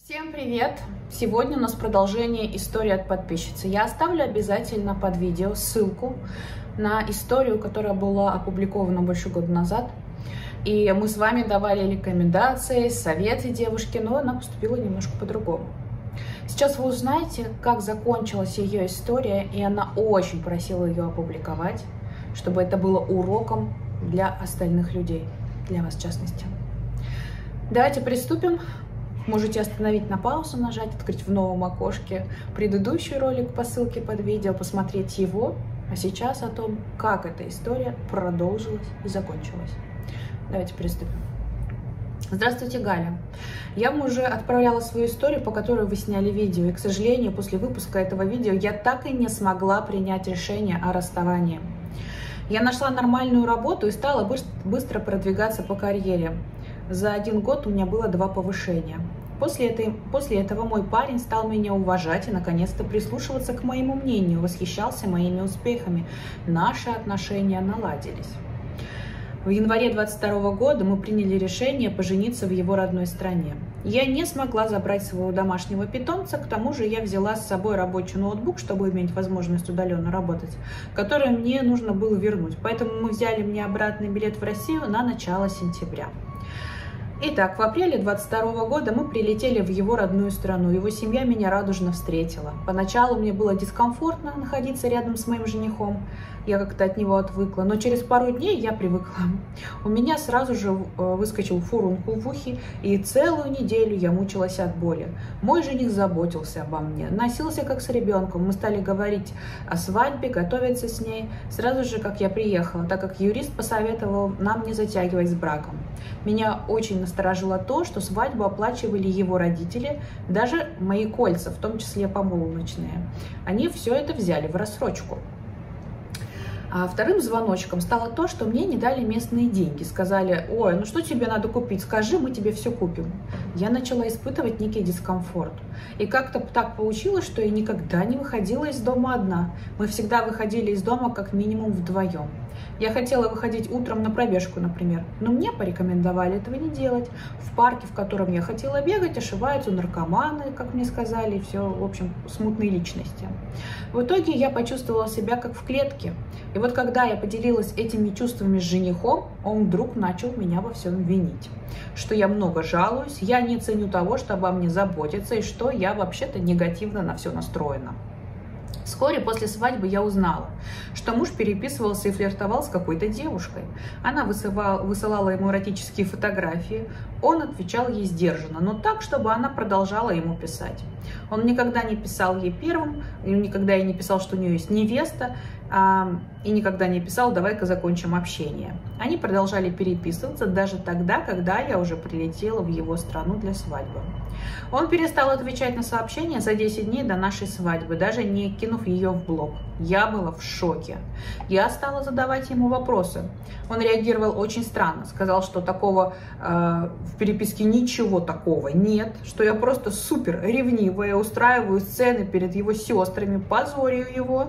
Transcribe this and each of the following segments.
Всем привет! Сегодня у нас продолжение истории от подписчицы. Я оставлю обязательно под видео ссылку на историю, которая была опубликована больше года назад. И мы с вами давали рекомендации, советы девушке, но она поступила немножко по-другому. Сейчас вы узнаете, как закончилась ее история, и она очень просила ее опубликовать, чтобы это было уроком для остальных людей, для вас в частности. Давайте приступим. Можете остановить на паузу, нажать, открыть в новом окошке предыдущий ролик по ссылке под видео, посмотреть его. А сейчас о том, как эта история продолжилась и закончилась. Давайте приступим. Здравствуйте, Галя. Я вам уже отправляла свою историю, по которой вы сняли видео. И, к сожалению, после выпуска этого видео я так и не смогла принять решение о расставании. Я нашла нормальную работу и стала быстро продвигаться по карьере. За 1 год у меня было 2 повышения. После этого мой парень стал меня уважать и наконец-то прислушиваться к моему мнению, восхищался моими успехами. Наши отношения наладились. В январе 2022 года мы приняли решение пожениться в его родной стране. Я не смогла забрать своего домашнего питомца, к тому же я взяла с собой рабочий ноутбук, чтобы иметь возможность удаленно работать, который мне нужно было вернуть. Поэтому мы взяли мне обратный билет в Россию на начало сентября. Итак, в апреле 2022 года мы прилетели в его родную страну. Его семья меня радужно встретила. Поначалу мне было дискомфортно находиться рядом с моим женихом. Я как-то от него отвыкла, но через пару дней я привыкла. У меня сразу же выскочил фурункул в ухе, и целую неделю я мучилась от боли. Мой жених заботился обо мне, носился как с ребенком. Мы стали говорить о свадьбе, готовиться с ней сразу же, как я приехала, так как юрист посоветовал нам не затягивать с браком. Меня очень насторожило то, что свадьбу оплачивали его родители, даже мои кольца, в том числе помолвочные. Они все это взяли в рассрочку. А вторым звоночком стало то, что мне не дали местные деньги. Сказали: ой, ну что тебе надо купить, скажи, мы тебе все купим. Я начала испытывать некий дискомфорт. И как-то так получилось, что я никогда не выходила из дома одна. Мы всегда выходили из дома как минимум вдвоем. Я хотела выходить утром на пробежку, например, но мне порекомендовали этого не делать. В парке, в котором я хотела бегать, ошиваются наркоманы, как мне сказали, и все, в общем, смутные личности. В итоге я почувствовала себя как в клетке. И вот когда я поделилась этими чувствами с женихом, он вдруг начал меня во всем винить. Что я много жалуюсь, я не ценю того, что обо мне заботятся, и что я вообще-то негативно на все настроена. Вскоре после свадьбы я узнала, что муж переписывался и флиртовал с какой-то девушкой. Она высылала ему эротические фотографии, он отвечал ей сдержанно, но так, чтобы она продолжала ему писать. Он никогда не писал ей первым, никогда ей не писал, что у нее есть невеста, и никогда не писал: давай-ка закончим общение. Они продолжали переписываться даже тогда, когда я уже прилетела в его страну для свадьбы. Он перестал отвечать на сообщения за 10 дней до нашей свадьбы, даже не кинув ее в блог. Я была в шоке. Я стала задавать ему вопросы. Он реагировал очень странно. Сказал, что такого в переписке ничего такого нет, что я просто супер ревнивая, устраиваю сцены перед его сестрами, позорю его.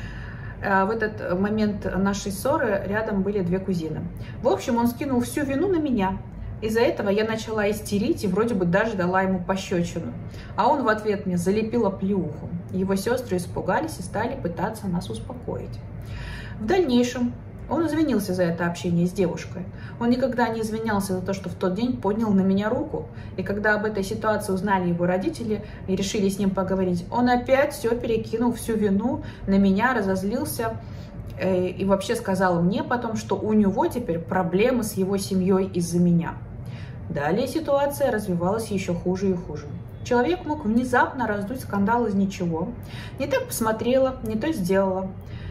В этот момент нашей ссоры рядом были 2 кузины. В общем, он скинул всю вину на меня. Из-за этого я начала истерить и вроде бы даже дала ему пощечину. А он в ответ мне залепил оплеуху. Его сестры испугались и стали пытаться нас успокоить. В дальнейшем он извинился за это общение с девушкой. Он никогда не извинялся за то, что в тот день поднял на меня руку. И когда об этой ситуации узнали его родители и решили с ним поговорить, он опять все перекинул, всю вину на меня, разозлился. И вообще сказал мне потом, что у него теперь проблемы с его семьей из-за меня. Далее ситуация развивалась еще хуже и хуже. Человек мог внезапно раздуть скандал из ничего. Не так посмотрела, не то сделала.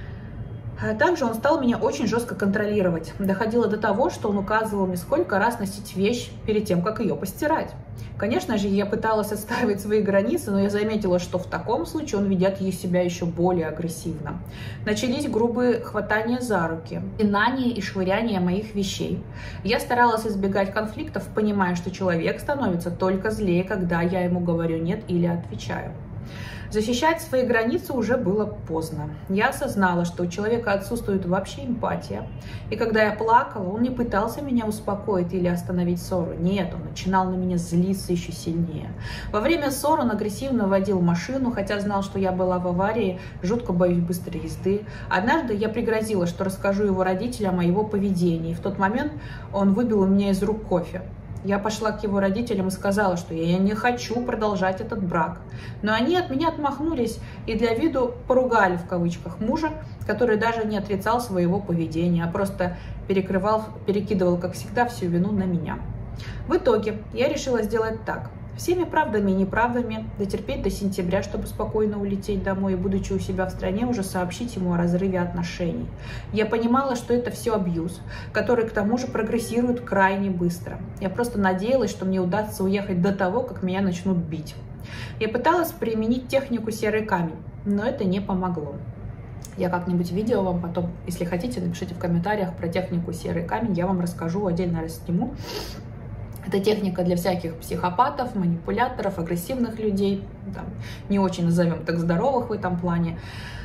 Также он стал меня очень жестко контролировать. Доходило до того, что он указывал мне, сколько раз носить вещь перед тем, как ее постирать. Конечно же, я пыталась отстаивать свои границы, но я заметила, что в таком случае он ведет себя еще более агрессивно. Начались грубые хватания за руки, пинание и швыряние моих вещей. Я старалась избегать конфликтов, понимая, что человек становится только злее, когда я ему говорю «нет» или отвечаю. Защищать свои границы уже было поздно. Я осознала, что у человека отсутствует вообще эмпатия. И когда я плакала, он не пытался меня успокоить или остановить ссору. Нет, он начинал на меня злиться еще сильнее. Во время ссоры он агрессивно водил машину, хотя знал, что я была в аварии, жутко боюсь быстрой езды. Однажды я пригрозила, что расскажу его родителям о его поведении. И в тот момент он выбил у меня из рук кофе. Я пошла к его родителям и сказала, что я не хочу продолжать этот брак. Но они от меня отмахнулись и для виду поругали, в кавычках, мужа, который даже не отрицал своего поведения, а просто перекидывал, как всегда, всю вину на меня. В итоге я решила сделать так. Всеми правдами и неправдами дотерпеть до сентября, чтобы спокойно улететь домой и, будучи у себя в стране, уже сообщить ему о разрыве отношений. Я понимала, что это все абьюз, который к тому же прогрессирует крайне быстро. Я просто надеялась, что мне удастся уехать до того, как меня начнут бить. Я пыталась применить технику «серый камень», но это не помогло. Я как-нибудь видео вам потом, если хотите, напишите в комментариях про технику «серый камень», я вам расскажу, отдельно рассниму. Это техника для всяких психопатов, манипуляторов, агрессивных людей, там, не очень назовем так здоровых в этом плане.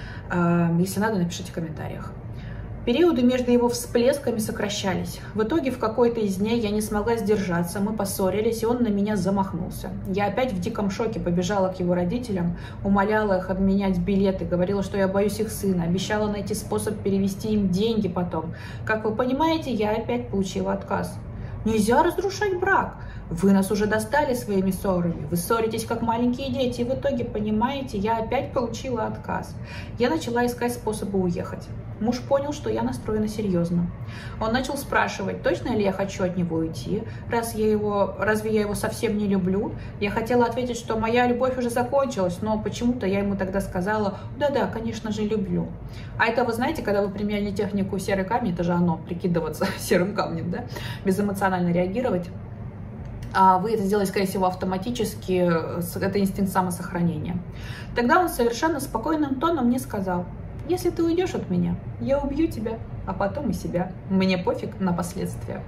Если надо, напишите в комментариях. Периоды между его всплесками сокращались. В итоге в какой-то из дней я не смогла сдержаться, мы поссорились, и он на меня замахнулся. Я опять в диком шоке побежала к его родителям, умоляла их обменять билеты, говорила, что я боюсь их сына, обещала найти способ перевести им деньги потом. Как вы понимаете, я опять получила отказ. Нельзя разрушать брак. Вы нас уже достали своими ссорами. Вы ссоритесь, как маленькие дети. И в итоге, понимаете, я опять получила отказ. Я начала искать способы уехать. Муж понял, что я настроена серьезно. Он начал спрашивать, точно ли я хочу от него уйти, разве я его совсем не люблю. Я хотела ответить, что моя любовь уже закончилась, но почему-то я ему тогда сказала, да-да, конечно же, люблю. А это, вы знаете, когда вы применяли технику «серый камень», это же оно, прикидываться серым камнем, да, безэмоционально реагировать. А вы это сделаете, скорее всего, автоматически, это инстинкт самосохранения. Тогда он совершенно спокойным тоном мне сказал, если ты уйдешь от меня, я убью тебя, а потом и себя. Мне пофиг на последствия.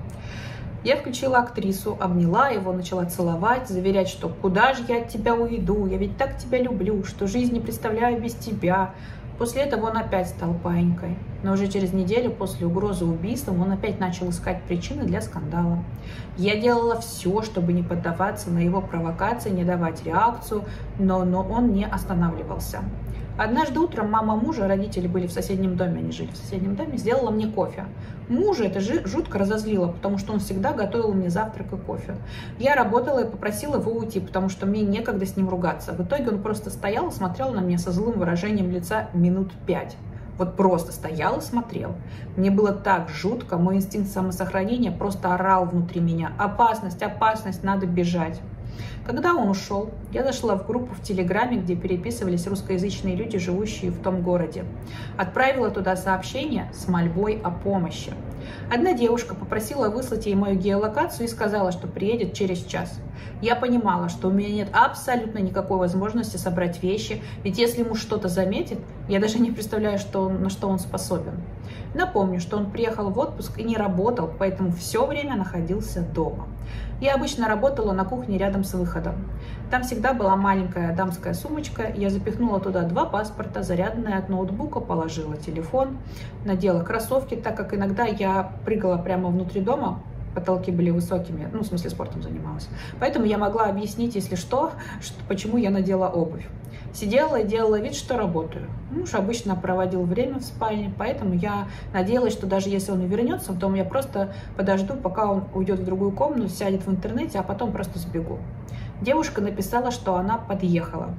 Я включила актрису, обняла его, начала целовать, заверять, что куда же я от тебя уйду, я ведь так тебя люблю, что жизнь не представляю без тебя. После этого он опять стал паинькой. Но уже через неделю после угрозы убийством он опять начал искать причины для скандала. Я делала все, чтобы не поддаваться на его провокации, не давать реакцию, но он не останавливался. Однажды утром мама мужа, родители были в соседнем доме, они жили в соседнем доме, сделала мне кофе. Мужа это жутко разозлило, потому что он всегда готовил мне завтрак и кофе. Я работала и попросила его уйти, потому что мне некогда с ним ругаться. В итоге он просто стоял и смотрел на меня со злым выражением лица минут 5. Вот просто стоял и смотрел. Мне было так жутко, мой инстинкт самосохранения просто орал внутри меня. Опасность, опасность, надо бежать. Когда он ушел, я зашла в группу в Телеграме, где переписывались русскоязычные люди, живущие в том городе. Отправила туда сообщение с мольбой о помощи. Одна девушка попросила выслать ей мою геолокацию и сказала, что приедет через час. Я понимала, что у меня нет абсолютно никакой возможности собрать вещи, ведь если муж что-то заметит, я даже не представляю, на что он способен. Напомню, что он приехал в отпуск и не работал, поэтому все время находился дома. Я обычно работала на кухне рядом с выходом. Там всегда была маленькая дамская сумочка, я запихнула туда 2 паспорта, зарядные от ноутбука, положила телефон, надела кроссовки, так как иногда я прыгала прямо внутри дома, потолки были высокими, в смысле спортом занималась. Поэтому я могла объяснить, если что, почему я надела обувь. Сидела и делала вид, что работаю. Муж обычно проводил время в спальне, поэтому я надеялась, что даже если он и вернется в дом, я просто подожду, пока он уйдет в другую комнату, сядет в интернете, а потом просто сбегу. Девушка написала, что она подъехала.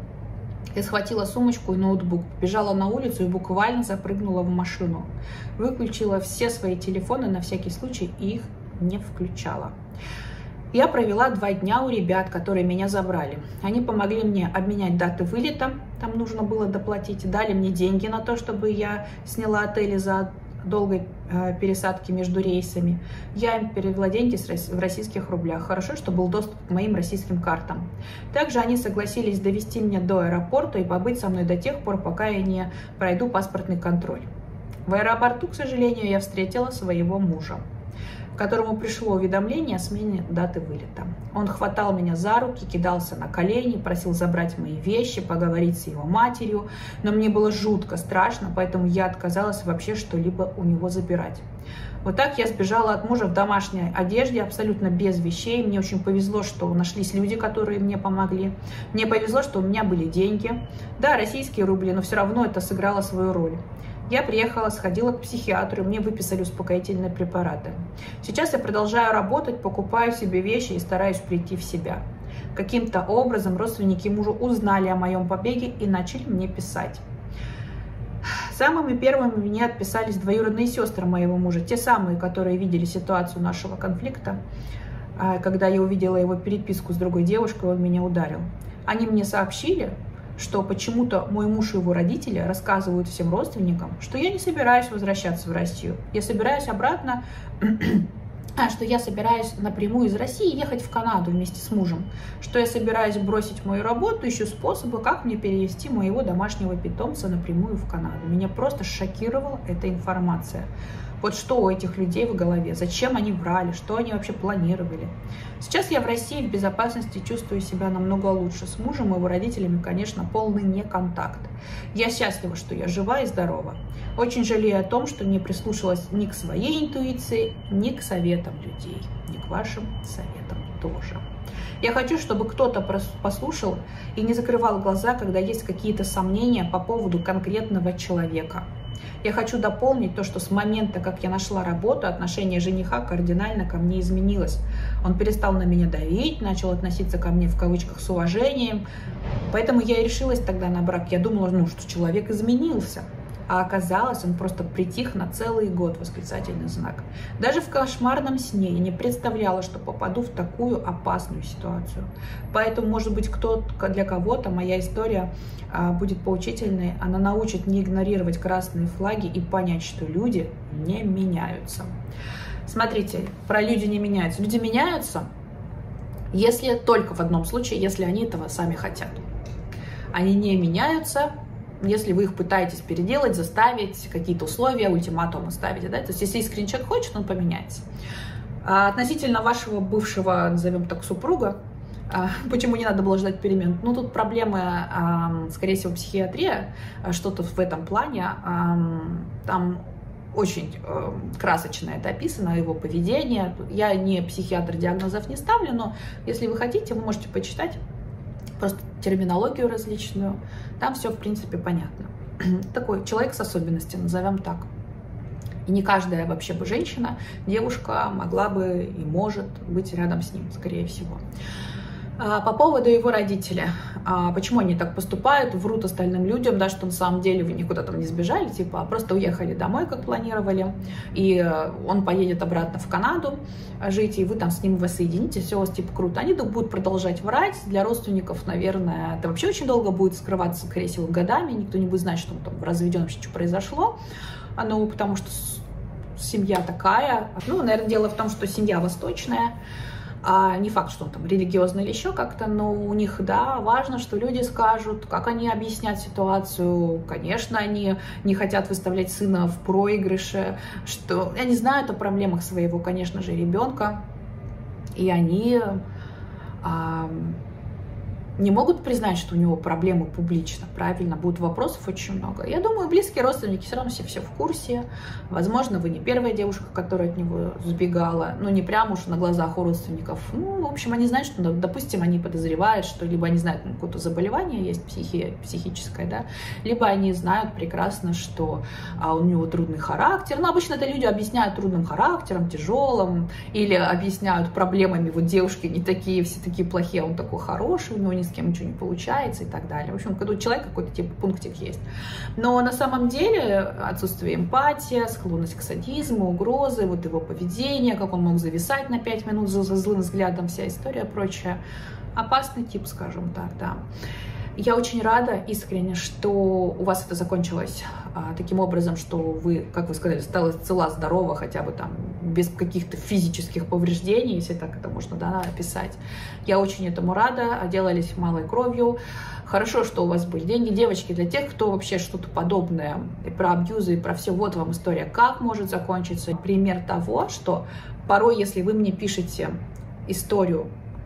Я схватила сумочку и ноутбук, бежала на улицу и буквально запрыгнула в машину. Выключила все свои телефоны на всякий случай и их не включала. Я провела 2 дня у ребят, которые меня забрали. Они помогли мне обменять даты вылета, там нужно было доплатить, дали мне деньги на то, чтобы я сняла отель из-за долгой пересадки между рейсами. Я им перевела деньги в российских рублях. Хорошо, что был доступ к моим российским картам. Также они согласились довести меня до аэропорта и побыть со мной до тех пор, пока я не пройду паспортный контроль. В аэропорту, к сожалению, я встретила своего мужа. которому пришло уведомление о смене даты вылета. Он хватал меня за руки, кидался на колени, просил забрать мои вещи, поговорить с его матерью, но мне было жутко страшно, поэтому я отказалась вообще что-либо у него забирать. Вот так я сбежала от мужа в домашней одежде, абсолютно без вещей. Мне очень повезло, что нашлись люди, которые мне помогли. Мне повезло, что у меня были деньги. Да, российские рубли, но все равно это сыграло свою роль. Я приехала, сходила к психиатру, мне выписали успокоительные препараты. Сейчас я продолжаю работать, покупаю себе вещи и стараюсь прийти в себя. Каким-то образом родственники мужа узнали о моем побеге и начали мне писать. Самыми первыми мне отписались двоюродные сестры моего мужа, те самые, которые видели ситуацию нашего конфликта. Когда я увидела его переписку с другой девушкой, он меня ударил. Они мне сообщили, что почему-то мой муж и его родители рассказывают всем родственникам, что я не собираюсь возвращаться в Россию. Я собираюсь обратно, что я собираюсь напрямую из России ехать в Канаду вместе с мужем, что я собираюсь бросить мою работу, ищу способы, как мне перевести моего домашнего питомца напрямую в Канаду. Меня просто шокировала эта информация. Вот что у этих людей в голове, зачем они врали, что они вообще планировали. Сейчас я в России в безопасности, чувствую себя намного лучше. С мужем и его родителями, конечно, полный неконтакт. Я счастлива, что я жива и здорова. Очень жалею о том, что не прислушалась ни к своей интуиции, ни к советам людей, ни к вашим советам тоже. Я хочу, чтобы кто-то послушал и не закрывал глаза, когда есть какие-то сомнения по поводу конкретного человека. Я хочу дополнить то, что с момента, как я нашла работу, отношение жениха кардинально ко мне изменилось. Он перестал на меня давить, начал относиться ко мне в кавычках с уважением. Поэтому я и решилась тогда на брак. Я думала, что человек изменился. А оказалось, он просто притих на целый год, восклицательный знак. Даже в кошмарном сне я не представляла, что попаду в такую опасную ситуацию. Поэтому, может быть, для кого-то моя история будет поучительной. Она научит не игнорировать красные флаги и понять, что люди не меняются. Смотрите, про люди не меняются. Люди меняются, если только в одном случае, если они этого сами хотят. Они не меняются, если вы их пытаетесь переделать, заставить, какие-то условия, ультиматумы ставите, да? То есть, если искренне человек хочет, он поменяется. Относительно вашего бывшего, назовем так, супруга, почему не надо было ждать перемен? Ну, тут проблемы, скорее всего, психиатрия, что-то в этом плане. Там очень красочно это описано, его поведение. Я не психиатр, диагнозов не ставлю, но если вы хотите, вы можете почитать просто терминологию различную, там все, в принципе, понятно. Такой человек с особенностями, назовем так. И не каждая вообще бы женщина, девушка могла бы и может быть рядом с ним, скорее всего. По поводу его родителей. Почему они так поступают, врут остальным людям, да, что на самом деле вы никуда там не сбежали, типа, просто уехали домой, как планировали, и он поедет обратно в Канаду жить, и вы там с ним воссоединитесь, все у вас типа круто. Они будут продолжать врать. Для родственников, наверное, это вообще очень долго будет скрываться, скорее всего, годами, никто не будет знать, что он там разведен, вообще что произошло, ну, потому что семья такая. Ну, наверное, дело в том, что семья восточная. Не факт, что он там религиозный или еще как-то, но у них, да, важно, что люди скажут, как они объяснят ситуацию. Конечно, они не хотят выставлять сына в проигрыше, что они знают о проблемах своего, конечно же, ребенка, и они не могут признать, что у него проблемы публично, правильно, будут вопросов очень много. Я думаю, близкие родственники все равно все в курсе. Возможно, вы не первая девушка, которая от него сбегала, ну, не прямо уж на глазах у родственников. Ну, в общем, они знают, что, допустим, они подозревают, что либо они знают, какое-то заболевание есть психическое, да, либо они знают прекрасно, что у него трудный характер. Ну, обычно это люди объясняют трудным характером, тяжелым, или объясняют проблемами, вот девушки не такие, все такие плохие, а он такой хороший, у него ни с кем ничего не получается и так далее. В общем, когда у человека какой-то типа пунктик есть. Но на самом деле отсутствие эмпатии, склонность к садизму, угрозы, вот его поведение, как он мог зависать на 5 минут за злым взглядом, вся история прочая. Опасный тип, скажем так, да. Я очень рада искренне, что у вас это закончилось таким образом, что вы, как вы сказали, стала цела, здорова, хотя бы там без каких-то физических повреждений, если так это можно, да, описать. Я очень этому рада, отделались малой кровью. Хорошо, что у вас были деньги. Девочки, для тех, кто вообще что-то подобное, и про абьюзы, и про все, вот вам история, как может закончиться. Пример того, что порой, если вы мне пишете историю,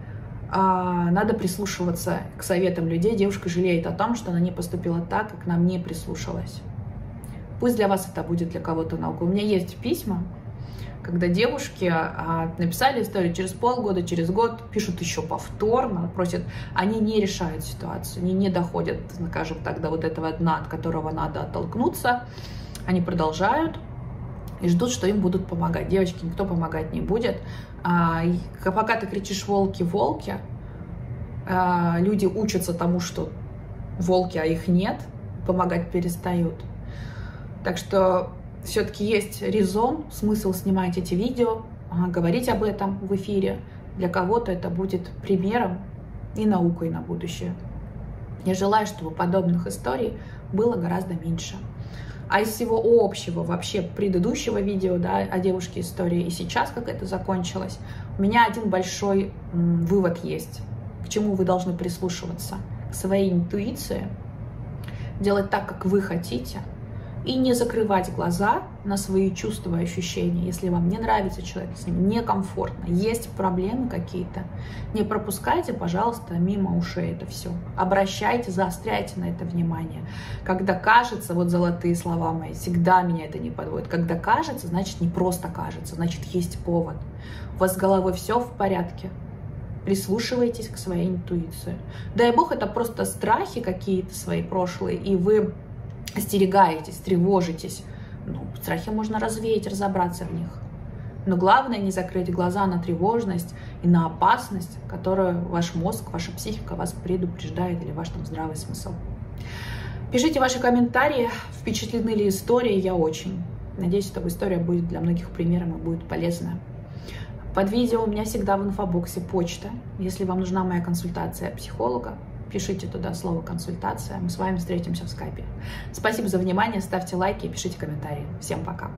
надо прислушиваться к советам людей. Девушка жалеет о том, что она не поступила так, как нам не прислушалась. Пусть для вас это будет для кого-то наука. У меня есть письма, когда девушки написали историю, через полгода, через год пишут еще повторно, просят, они не решают ситуацию, они не доходят, скажем так, до вот этого дна, от которого надо оттолкнуться, они продолжают и ждут, что им будут помогать. Девочки, никто помогать не будет. Пока ты кричишь «волки, волки», люди учатся тому, что волки, а их нет, помогать перестают. Так что все-таки есть резон, смысл снимать эти видео, говорить об этом в эфире. Для кого-то это будет примером и наукой на будущее. Я желаю, чтобы подобных историй было гораздо меньше. А из всего общего, вообще предыдущего видео, да, о девушке истории и сейчас, как это закончилось, у меня один большой вывод есть, к чему вы должны прислушиваться, к своей интуиции, делать так, как вы хотите, и не закрывать глаза на свои чувства и ощущения. Если вам не нравится человек, с ним некомфортно, есть проблемы какие-то, не пропускайте, пожалуйста, мимо ушей это все. Обращайте, заостряйте на это внимание. Когда кажется, вот золотые слова мои, всегда меня это не подводит. Когда кажется, значит не просто кажется, значит есть повод. У вас с головой все в порядке. Прислушивайтесь к своей интуиции. Дай бог, это просто страхи какие-то свои прошлые, и вы остерегаетесь, тревожитесь. Страхи можно развеять, разобраться в них. Но главное не закрыть глаза на тревожность и на опасность, которую ваш мозг, ваша психика вас предупреждает, или ваш там здравый смысл. Пишите ваши комментарии, впечатлены ли истории, я очень. Надеюсь, что история будет для многих примером и будет полезна. Под видео у меня всегда в инфобоксе почта. Если вам нужна моя консультация психолога, пишите туда слово «консультация». Мы с вами встретимся в скайпе. Спасибо за внимание, ставьте лайки и пишите комментарии. Всем пока!